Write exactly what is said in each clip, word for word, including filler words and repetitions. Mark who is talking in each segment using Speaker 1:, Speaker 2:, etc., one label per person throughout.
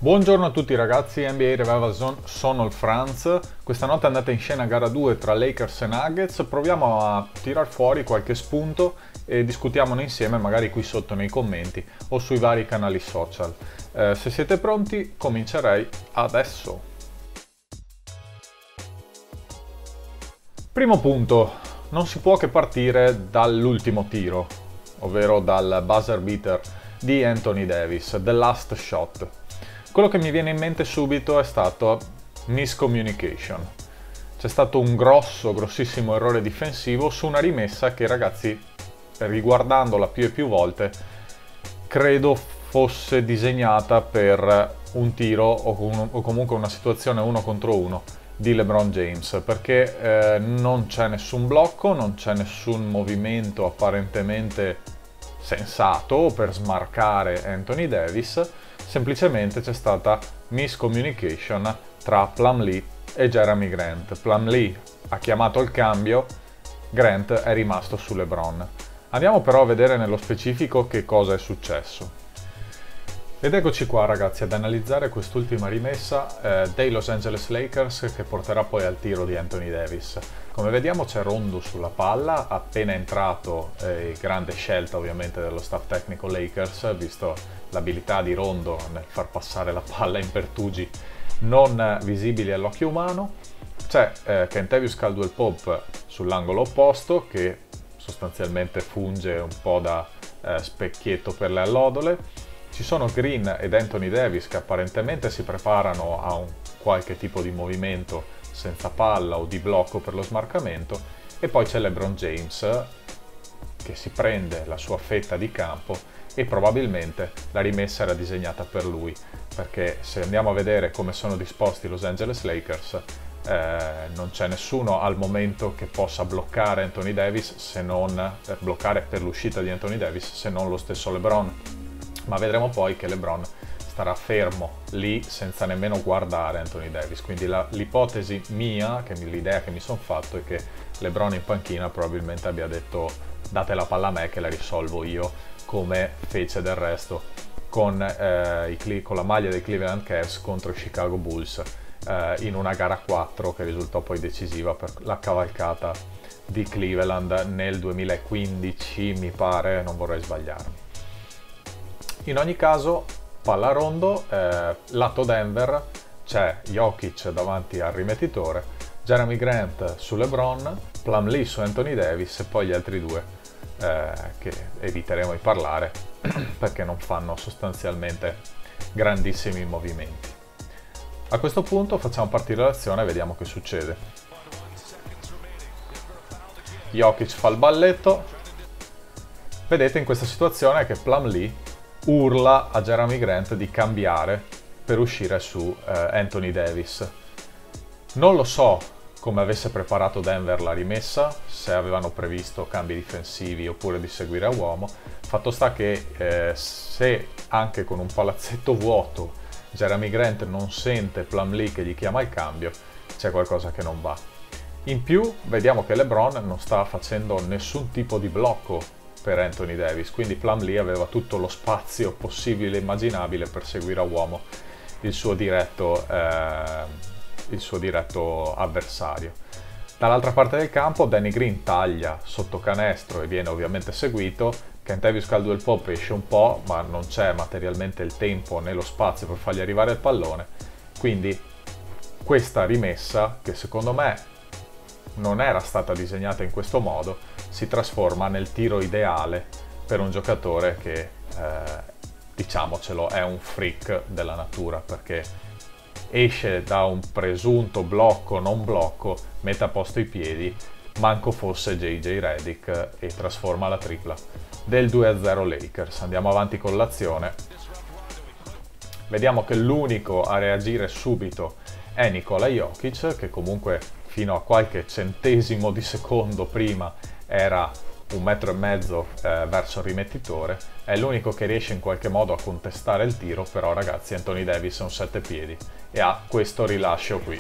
Speaker 1: Buongiorno a tutti ragazzi, N B A Revival Zone, sono il Franz. Questa notte è andata in scena gara due tra Lakers e Nuggets. Proviamo a tirar fuori qualche spunto e discutiamone insieme magari qui sotto nei commenti o sui vari canali social. Eh, se siete pronti, comincerei adesso. Primo punto, non si può che partire dall'ultimo tiro, ovvero dal buzzer beater di Anthony Davis, the last shot. Quello che mi viene in mente subito è stato miscommunication. C'è stato un grosso, grossissimo errore difensivo su una rimessa che, ragazzi, riguardandola più e più volte, credo fosse disegnata per un tiro o, un, o comunque una situazione uno contro uno di LeBron James, perché eh, non c'è nessun blocco, non c'è nessun movimento apparentemente sensato per smarcare Anthony Davis. Semplicemente c'è stata miscommunication tra Plumlee e Jerami Grant. Plumlee ha chiamato il cambio, Grant è rimasto su LeBron. Andiamo però a vedere nello specifico che cosa è successo. Ed eccoci qua ragazzi ad analizzare quest'ultima rimessa eh, dei Los Angeles Lakers che porterà poi al tiro di Anthony Davis. Come vediamo c'è Rondo sulla palla, appena entrato, eh, grande scelta ovviamente dello staff tecnico Lakers, visto l'abilità di Rondo nel far passare la palla in pertugi non visibili all'occhio umano. C'è eh, Kentavious Caldwell-Pope sull'angolo opposto che sostanzialmente funge un po' da eh, specchietto per le allodole. Ci sono Green ed Anthony Davis che apparentemente si preparano a un qualche tipo di movimento senza palla o di blocco per lo smarcamento, e poi c'è LeBron James che si prende la sua fetta di campo e probabilmente la rimessa era disegnata per lui, perché se andiamo a vedere come sono disposti i Los Angeles Lakers eh, non c'è nessuno al momento che possa bloccare Anthony Davis, se non eh, bloccare per l'uscita di Anthony Davis, se non lo stesso LeBron. Ma vedremo poi che LeBron starà fermo lì senza nemmeno guardare Anthony Davis, quindi la, l'ipotesi mia, che mi, l'idea che mi sono fatto è che LeBron in panchina probabilmente abbia detto date la palla a me che la risolvo io, come fece del resto con, eh, i, con la maglia dei Cleveland Cavs contro i Chicago Bulls eh, in una gara quattro che risultò poi decisiva per la cavalcata di Cleveland nel duemilaquindici, mi pare, non vorrei sbagliarmi. In ogni caso, palla a Rondo, eh, lato Denver, c'è Jokic davanti al rimettitore, Jerami Grant su LeBron, Plumlee su Anthony Davis e poi gli altri due eh, che eviteremo di parlare perché non fanno sostanzialmente grandissimi movimenti. A questo punto facciamo partire l'azione e vediamo che succede. Jokic fa il balletto. Vedete in questa situazione che Plumlee urla a Jerami Grant di cambiare per uscire su eh, Anthony Davis. Non lo so come avesse preparato Denver la rimessa, se avevano previsto cambi difensivi oppure di seguire a uomo. Fatto sta che eh, se anche con un palazzetto vuoto Jerami Grant non sente Plumlee che gli chiama il cambio, c'è qualcosa che non va. In più vediamo che LeBron non sta facendo nessun tipo di blocco per Anthony Davis, quindi Plumlee aveva tutto lo spazio possibile e immaginabile per seguire a uomo il suo diretto, eh, il suo diretto avversario. Dall'altra parte del campo Danny Green taglia sotto canestro e viene ovviamente seguito. Kentavious Caldwell-Pope esce un po', ma non c'è materialmente il tempo né lo spazio per fargli arrivare il pallone, quindi questa rimessa, che secondo me non era stata disegnata in questo modo, si trasforma nel tiro ideale per un giocatore che, eh, diciamocelo, è un freak della natura, perché esce da un presunto blocco non blocco, mette a posto i piedi, manco fosse J J Redick, e trasforma la tripla del due a zero Lakers. Andiamo avanti con l'azione. Vediamo che l'unico a reagire subito è Nikola Jokic, che comunque fino a qualche centesimo di secondo prima era un metro e mezzo eh, verso il rimettitore. È l'unico che riesce in qualche modo a contestare il tiro, però ragazzi Anthony Davis è un sette piedi e ha questo rilascio qui.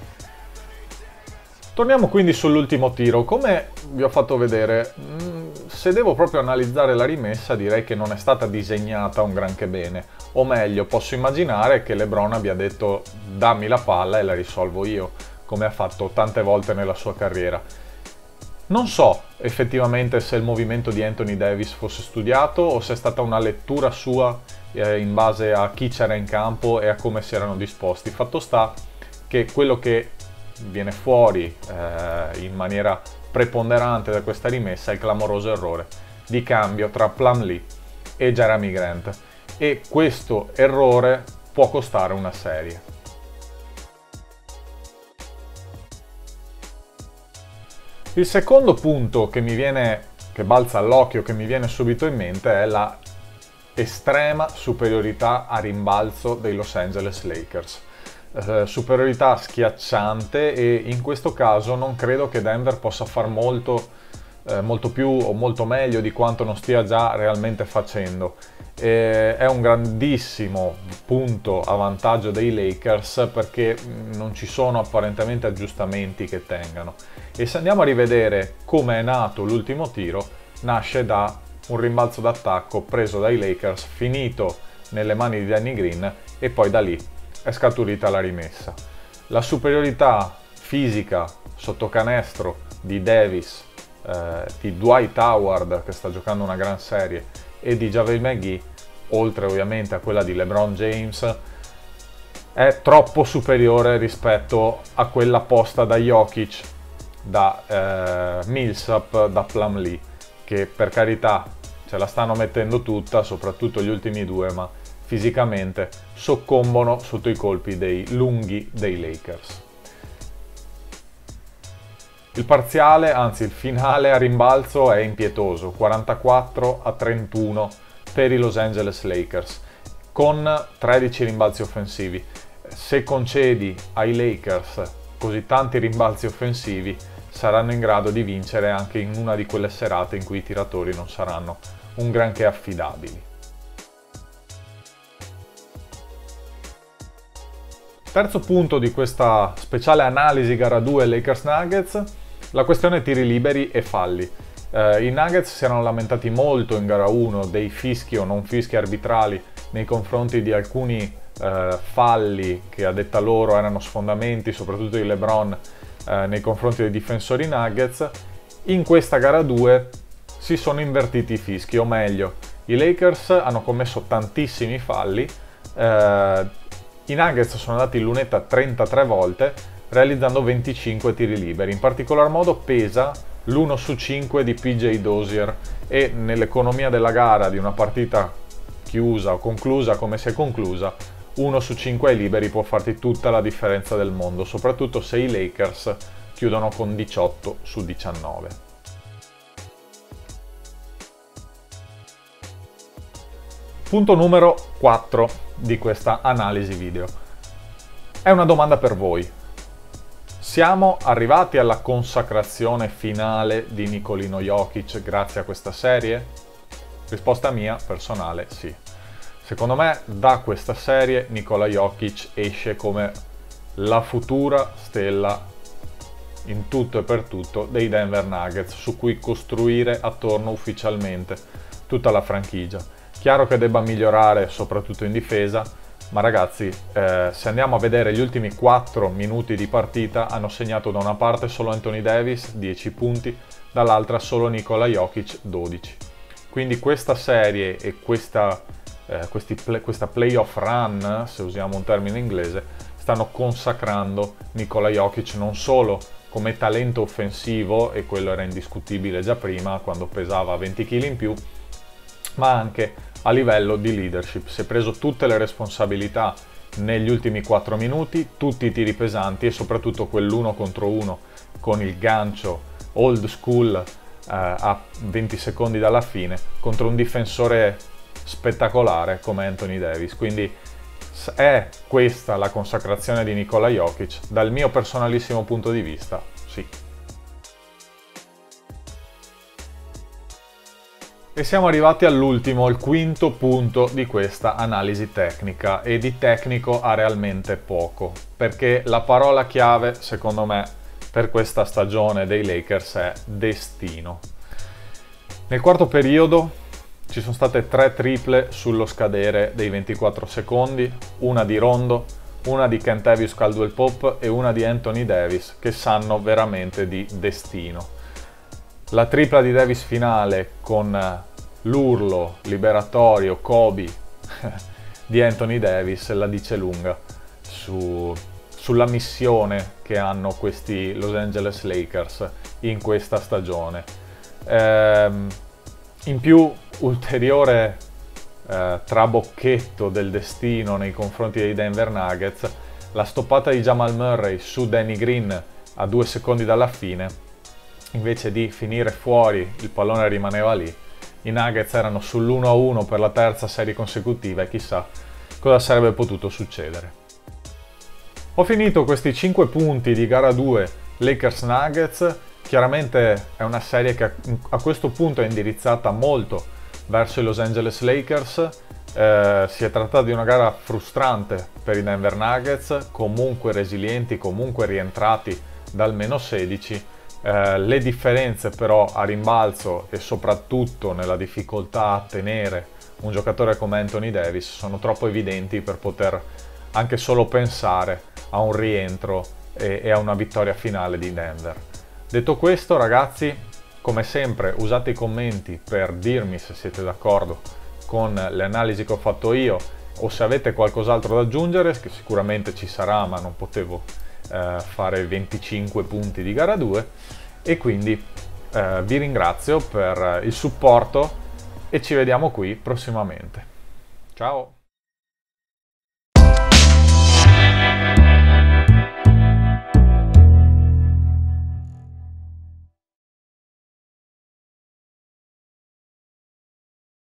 Speaker 1: Torniamo quindi sull'ultimo tiro. Come vi ho fatto vedere, mh, se devo proprio analizzare la rimessa, direi che non è stata disegnata un granché bene, o meglio, posso immaginare che LeBron abbia detto dammi la palla e la risolvo io, come ha fatto tante volte nella sua carriera. Non so effettivamente se il movimento di Anthony Davis fosse studiato o se è stata una lettura sua eh, in base a chi c'era in campo e a come si erano disposti. Fatto sta che quello che viene fuori eh, in maniera preponderante da questa rimessa è il clamoroso errore di cambio tra Plumlee e Jerami Grant, e questo errore può costare una serie. Il secondo punto che mi viene, che balza all'occhio, che mi viene subito in mente è la estrema superiorità a rimbalzo dei Los Angeles Lakers. Eh, superiorità schiacciante, e in questo caso non credo che Denver possa far molto, eh, molto più o molto meglio di quanto non stia già realmente facendo. Eh, è un grandissimo punto a vantaggio dei Lakers perché non ci sono apparentemente aggiustamenti che tengano. E se andiamo a rivedere come è nato l'ultimo tiro, nasce da un rimbalzo d'attacco preso dai Lakers, finito nelle mani di Danny Green, e poi da lì è scaturita la rimessa. La superiorità fisica sotto canestro di Davis, eh, di Dwight Howard che sta giocando una gran serie, e di JaVale McGee, oltre ovviamente a quella di LeBron James, è troppo superiore rispetto a quella posta da Jokic, da eh, Millsap, da Plumlee, che per carità ce la stanno mettendo tutta, soprattutto gli ultimi due, ma fisicamente soccombono sotto i colpi dei lunghi dei Lakers. Il parziale, anzi il finale a rimbalzo è impietoso, quarantaquattro a trentuno per i Los Angeles Lakers, con tredici rimbalzi offensivi. Se concedi ai Lakers così tanti rimbalzi offensivi, saranno in grado di vincere anche in una di quelle serate in cui i tiratori non saranno un granché affidabili. Terzo punto di questa speciale analisi gara due Lakers Nuggets, la questione tiri liberi e falli. Eh, I Nuggets si erano lamentati molto in gara uno dei fischi o non fischi arbitrali nei confronti di alcuni eh, falli che a detta loro erano sfondamenti, soprattutto di LeBron, eh, nei confronti dei difensori Nuggets. In questa gara due si sono invertiti i fischi, o meglio, i Lakers hanno commesso tantissimi falli, eh, i Nuggets sono andati in lunetta trentatré volte, realizzando venticinque tiri liberi. In particolar modo pesa l'uno su cinque di P J Dozier, e nell'economia della gara di una partita chiusa o conclusa come si è conclusa, uno su cinque ai liberi può farti tutta la differenza del mondo, soprattutto se i Lakers chiudono con diciotto su diciannove. Punto numero quattro di questa analisi video. È una domanda per voi. Siamo arrivati alla consacrazione finale di Nicolino Jokic grazie a questa serie? Risposta mia personale, sì. Secondo me da questa serie Nikola Jokic esce come la futura stella in tutto e per tutto dei Denver Nuggets, su cui costruire attorno ufficialmente tutta la franchigia. Chiaro che debba migliorare soprattutto in difesa, ma ragazzi, eh, se andiamo a vedere gli ultimi quattro minuti di partita, hanno segnato da una parte solo Anthony Davis, dieci punti, dall'altra solo Nikola Jokic, dodici. Quindi questa serie e questa, eh, questi play, questa playoff run, se usiamo un termine inglese, stanno consacrando Nikola Jokic non solo come talento offensivo, e quello era indiscutibile già prima quando pesava venti chili in più, ma anche a livello di leadership. Si è preso tutte le responsabilità negli ultimi quattro minuti, tutti i tiri pesanti e soprattutto quell'uno contro uno con il gancio old school eh, a venti secondi dalla fine contro un difensore spettacolare come Anthony Davis. Quindi è questa la consacrazione di Nikola Jokic? Dal mio personalissimo punto di vista, sì. E siamo arrivati all'ultimo, il quinto punto di questa analisi tecnica, e di tecnico ha realmente poco, perché la parola chiave, secondo me, per questa stagione dei Lakers è destino. Nel quarto periodo ci sono state tre triple sullo scadere dei ventiquattro secondi, una di Rondo, una di Kentavious Caldwell Pope e una di Anthony Davis, che sanno veramente di destino. La tripla di Davis finale con l'urlo liberatorio Kobe di Anthony Davis la dice lunga su, sulla missione che hanno questi Los Angeles Lakers in questa stagione. Ehm, in più, ulteriore eh, trabocchetto del destino nei confronti dei Denver Nuggets, la stoppata di Jamal Murray su Danny Green a due secondi dalla fine, invece di finire fuori il pallone rimaneva lì. I Nuggets erano sull'uno a uno per la terza serie consecutiva e chissà cosa sarebbe potuto succedere. Ho finito questi cinque punti di gara due Lakers Nuggets. Chiaramente è una serie che a questo punto è indirizzata molto verso i Los Angeles Lakers. Eh, si è trattato di una gara frustrante per i Denver Nuggets, comunque resilienti, comunque rientrati dal meno sedici. Eh, le differenze però a rimbalzo e soprattutto nella difficoltà a tenere un giocatore come Anthony Davis sono troppo evidenti per poter anche solo pensare a un rientro e, e a una vittoria finale di Denver. Detto questo, ragazzi, come sempre usate i commenti per dirmi se siete d'accordo con le analisi che ho fatto io o se avete qualcos'altro da aggiungere, che sicuramente ci sarà, ma non potevo eh, fare venticinque punti di gara due, e quindi eh, vi ringrazio per il supporto e ci vediamo qui prossimamente. Ciao!